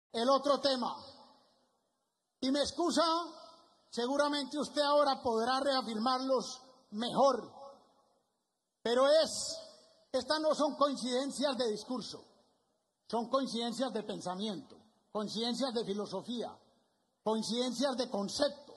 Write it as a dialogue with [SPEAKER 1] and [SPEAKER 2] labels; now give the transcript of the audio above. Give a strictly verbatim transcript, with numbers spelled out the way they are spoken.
[SPEAKER 1] el otro tema. Y me excusa, seguramente usted ahora podrá reafirmarlos mejor, pero es, estas no son coincidencias de discurso, son coincidencias de pensamiento, coincidencias de filosofía, coincidencias de concepto.